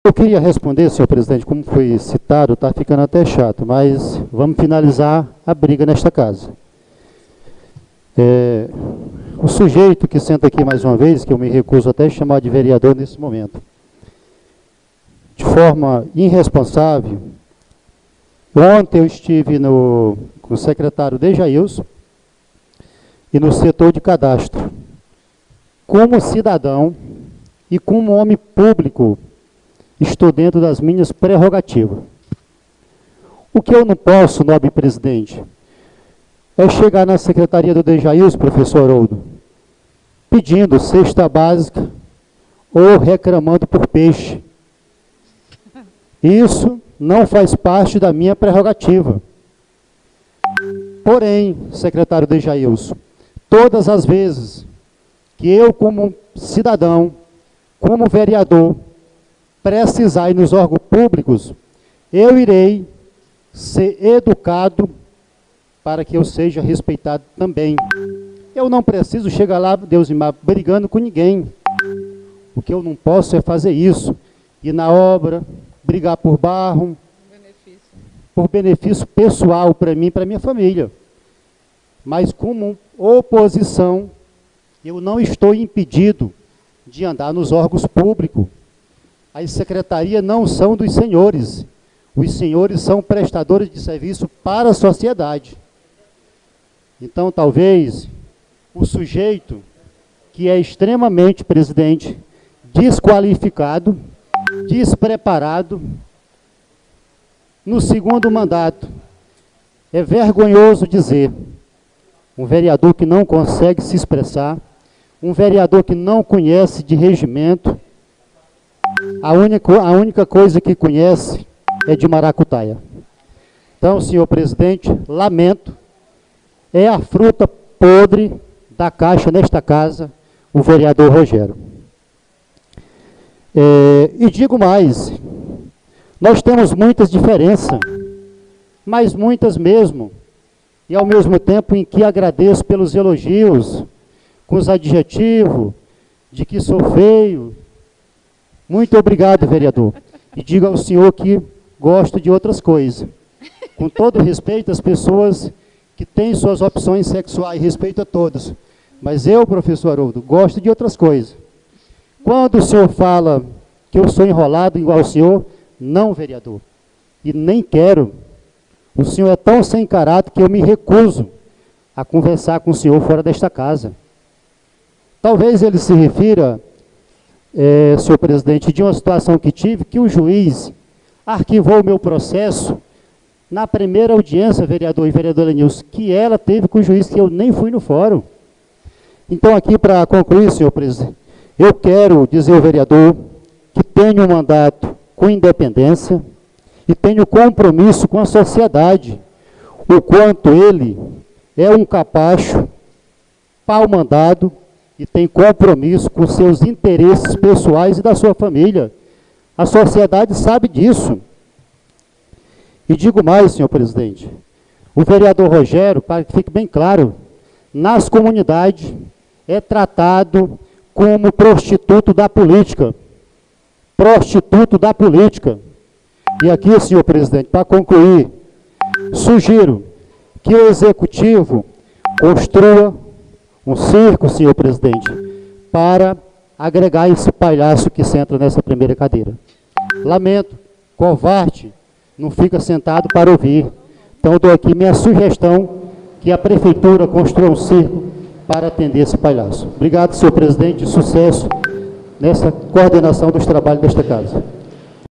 Eu queria responder, senhor presidente, como foi citado, está ficando até chato, mas vamos finalizar a briga nesta casa. O sujeito que senta aqui mais uma vez, que eu me recuso até a chamar de vereador nesse momento, de forma irresponsável, ontem eu estive com o secretário Dejailson e no setor de cadastro. Como cidadão e como homem público, estou dentro das minhas prerrogativas. O que eu não posso, nobre presidente, é chegar na secretaria do Dejailson, professor Haroldo, pedindo cesta básica ou reclamando por peixe. Isso não faz parte da minha prerrogativa. Porém, secretário Dejailson, todas as vezes que eu, como cidadão, como vereador, precisar ir nos órgãos públicos, eu irei ser educado para que eu seja respeitado também. Eu não preciso chegar lá, Deus me livre, brigando com ninguém. O que eu não posso é fazer isso. Ir na obra, brigar por barro, por benefício pessoal para mim e para minha família. Mas como oposição, eu não estou impedido de andar nos órgãos públicos. As secretarias não são dos senhores. Os senhores são prestadores de serviço para a sociedade. Então, talvez, o sujeito que é extremamente, presidente, desqualificado, despreparado, no segundo mandato, é vergonhoso dizer, um vereador que não consegue se expressar, um vereador que não conhece de regimento, a única coisa que conhece é de maracutaia. Então, senhor presidente, lamento, é a fruta podre da caixa nesta casa, o vereador Rogério. E digo mais, nós temos muitas diferenças, mas muitas mesmo, e ao mesmo tempo em que agradeço pelos elogios, com os adjetivos, de que sou feio. Muito obrigado, vereador. E digo ao senhor que gosto de outras coisas. Com todo respeito às pessoas que têm suas opções sexuais, respeito a todos. Mas eu, professor Haroldo, gosto de outras coisas. Quando o senhor fala que eu sou enrolado igual o senhor, não, vereador. E nem quero. O senhor é tão sem caráter que eu me recuso a conversar com o senhor fora desta casa. Talvez ele se refira, senhor presidente, de uma situação que tive, que o juiz arquivou o meu processo na primeira audiência, vereador e vereadora Nilson, que ela teve com o juiz, que eu nem fui no fórum. Então, aqui para concluir, senhor presidente, eu quero dizer ao vereador que tenho um mandato com independência e tenho compromisso com a sociedade, o quanto ele é um capacho, pau-mandado, e tem compromisso com seus interesses pessoais e da sua família. A sociedade sabe disso. E digo mais, senhor presidente, o vereador Rogério, para que fique bem claro, nas comunidades é tratado como prostituto da política. Prostituto da política. E aqui, senhor presidente, para concluir, sugiro que o executivo construa um circo, senhor presidente, para agregar esse palhaço que senta nessa primeira cadeira. Lamento, covarde, não fica sentado para ouvir. Então, eu dou aqui minha sugestão que a prefeitura construa um circo para atender esse palhaço. Obrigado, senhor presidente, sucesso nessa coordenação dos trabalhos desta casa.